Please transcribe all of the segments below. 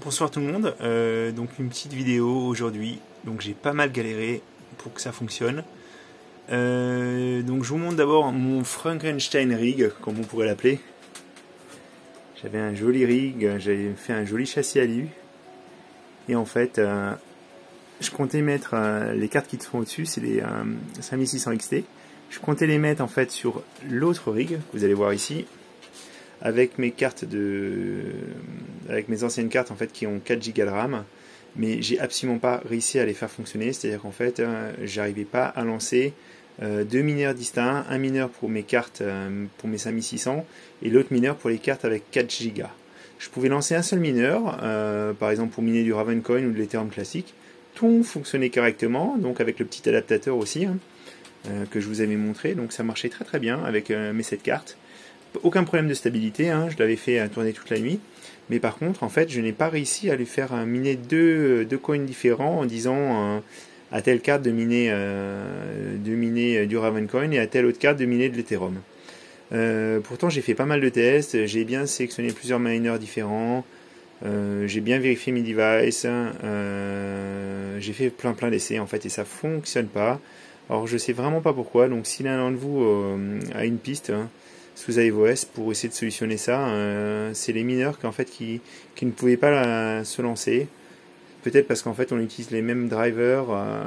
Bonsoir tout le monde, donc une petite vidéo aujourd'hui, donc j'ai pas mal galéré pour que ça fonctionne. Donc je vous montre d'abord mon Frankenstein rig, comme on pourrait l'appeler. J'avais un joli rig, j'avais fait un joli châssis à lui, et en fait je comptais mettre les cartes qui sont au-dessus, c'est les 5600 XT. Je comptais les mettre en fait sur l'autre rig, vous allez voir ici, avec mes cartes avec mes anciennes cartes en fait qui ont 4 Go de RAM, mais j'ai absolument pas réussi à les faire fonctionner, c'est-à-dire qu'en fait j'arrivais pas à lancer deux mineurs distincts, un mineur pour mes cartes pour mes 5600 et l'autre mineur pour les cartes avec 4 Go. Je pouvais lancer un seul mineur, par exemple pour miner du Ravencoin ou de l'Ethereum classique, tout fonctionnait correctement, donc avec le petit adaptateur aussi que je vous avais montré, donc ça marchait très très bien avec mes 7 cartes. Aucun problème de stabilité, je l'avais fait tourner toute la nuit, mais par contre en fait je n'ai pas réussi à lui faire miner deux coins différents en disant à telle carte de miner du Ravencoin et à telle autre carte de miner de l'Ethereum. Pourtant j'ai fait pas mal de tests, j'ai bien sélectionné plusieurs miners différents, j'ai bien vérifié mes devices, j'ai fait plein d'essais en fait et ça fonctionne pas. Alors je sais vraiment pas pourquoi, donc si l'un d'entre vous a une piste sous iOS pour essayer de solutionner ça, c'est les mineurs qui ne pouvaient pas se lancer. Peut-être parce qu'en fait on utilise les mêmes drivers,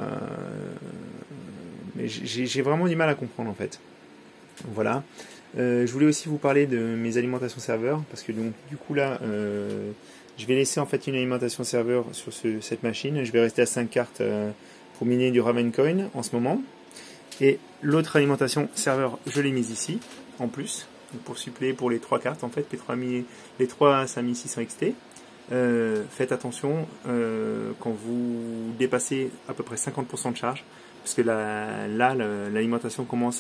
mais j'ai vraiment du mal à comprendre en fait. Voilà. Je voulais aussi vous parler de mes alimentations serveurs, parce que donc du coup là, je vais laisser en fait une alimentation serveur sur cette machine. Je vais rester à 5 cartes pour miner du Ravencoin en ce moment. Et l'autre alimentation serveur, je l'ai mise ici, en plus, pour suppléer pour les 3 cartes, en fait, les 3 5600 XT. Faites attention quand vous dépassez à peu près 50% de charge, parce que là l'alimentation commence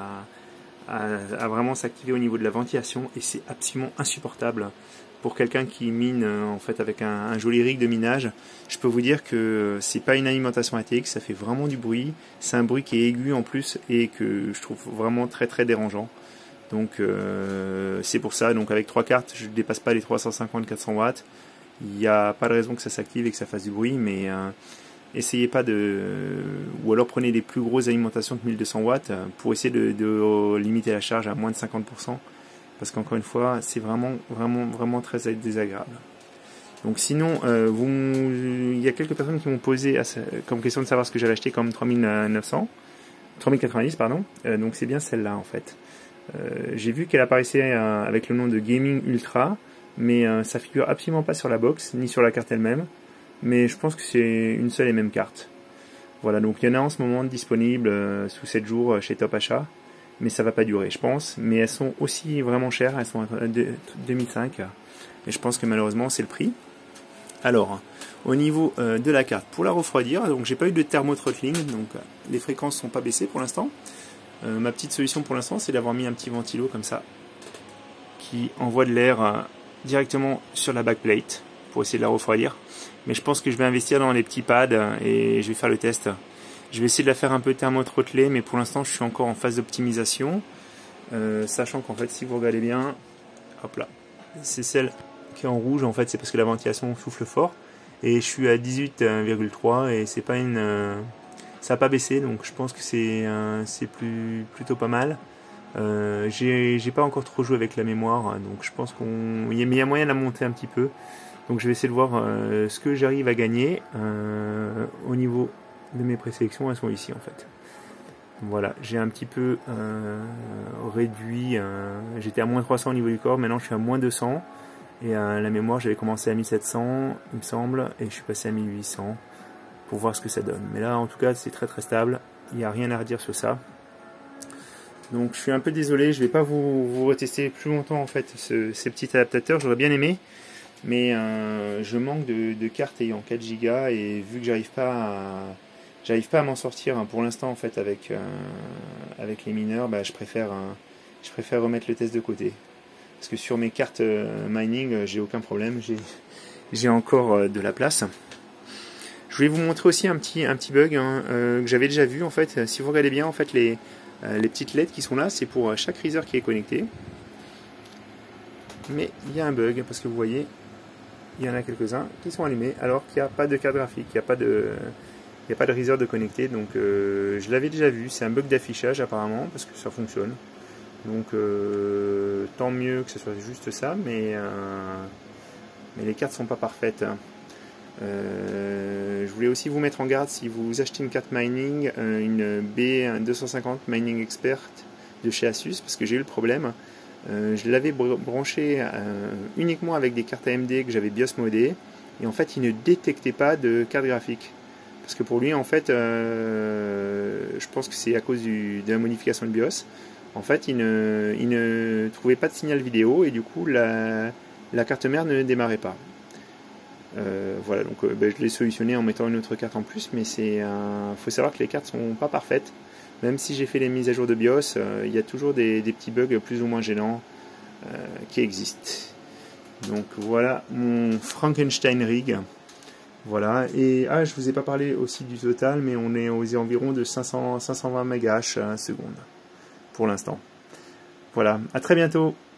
à vraiment s'activer au niveau de la ventilation, et c'est absolument insupportable. Pour quelqu'un qui mine en fait avec un joli rig de minage, je peux vous dire que c'est pas une alimentation ATX, ça fait vraiment du bruit, c'est un bruit qui est aigu en plus et que je trouve vraiment très dérangeant. Donc c'est pour ça, donc avec 3 cartes, je ne dépasse pas les 350-400 watts. Il n'y a pas de raison que ça s'active et que ça fasse du bruit, mais essayez pas ou alors prenez des plus grosses alimentations de 1200 watts pour essayer de limiter la charge à moins de 50%. Parce qu'encore une fois, c'est vraiment très désagréable. Donc sinon, il y a quelques personnes qui m'ont posé comme question de savoir ce que j'avais acheté comme 3090, pardon. Donc c'est bien celle-là en fait. J'ai vu qu'elle apparaissait avec le nom de Gaming Ultra, mais ça figure absolument pas sur la box, ni sur la carte elle-même. Mais je pense que c'est une seule et même carte. Voilà, donc il y en a en ce moment disponible sous 7 jours chez Top Achat. Mais ça va pas durer, je pense. Mais elles sont aussi vraiment chères, elles sont à 2005. Et je pense que malheureusement c'est le prix. Alors, au niveau de la carte, pour la refroidir, donc j'ai pas eu de thermothrottling, donc les fréquences sont pas baissées pour l'instant. Ma petite solution pour l'instant, c'est d'avoir mis un petit ventilo comme ça, qui envoie de l'air directement sur la backplate pour essayer de la refroidir. Mais je pense que je vais investir dans les petits pads et je vais faire le test. Je vais essayer de la faire un peu thermotrottelée, mais pour l'instant je suis encore en phase d'optimisation, sachant qu'en fait si vous regardez bien, hop là, c'est celle qui est en rouge en fait, c'est parce que la ventilation souffle fort, et je suis à 18,3 et c'est pas ça n'a pas baissé, donc je pense que c'est plutôt pas mal. J'ai pas encore trop joué avec la mémoire, donc je pense qu'il y a moyen de la monter un petit peu, donc je vais essayer de voir ce que j'arrive à gagner au niveau de mes présélections. Elles sont ici en fait. Voilà, j'ai un petit peu réduit, j'étais à moins 300 au niveau du corps, maintenant je suis à moins 200, et la mémoire j'avais commencé à 1700 il me semble, et je suis passé à 1800 pour voir ce que ça donne. Mais là en tout cas c'est très stable, il n'y a rien à redire sur ça. Donc je suis un peu désolé, je vais pas vous retester plus longtemps en fait ces petits adaptateurs, j'aurais bien aimé, mais je manque de cartes ayant 4 Go, et vu que j'arrive pas à m'en sortir pour l'instant en fait avec les mineurs, je préfère remettre le test de côté. Parce que sur mes cartes mining, j'ai aucun problème, j'ai encore de la place. Je voulais vous montrer aussi un petit bug que j'avais déjà vu en fait. Si vous regardez bien en fait les petites LED qui sont là, c'est pour chaque riser qui est connecté. Mais il y a un bug parce que vous voyez, il y en a quelques-uns qui sont allumés alors qu'il n'y a pas de carte graphique, il n'y a pas de Razer de connecté. Donc je l'avais déjà vu, c'est un bug d'affichage apparemment parce que ça fonctionne. Donc tant mieux que ce soit juste ça, mais les cartes sont pas parfaites. Je voulais aussi vous mettre en garde si vous achetez une carte mining, une B250 Mining Expert de chez Asus, parce que j'ai eu le problème. Je l'avais branché uniquement avec des cartes AMD que j'avais BIOS modées, et en fait il ne détectait pas de carte graphique. Parce que pour lui, en fait, je pense que c'est à cause de la modification de BIOS. En fait, il ne trouvait pas de signal vidéo, et du coup la carte mère ne démarrait pas. Voilà, donc je l'ai solutionné en mettant une autre carte en plus, mais faut savoir que les cartes sont pas parfaites. Même si j'ai fait les mises à jour de BIOS, il y a toujours des petits bugs plus ou moins gênants qui existent. Donc voilà mon Frankenstein rig. Voilà, et je vous ai pas parlé aussi du total, mais on est aux environs de 520 MHz seconde pour l'instant. Voilà, à très bientôt.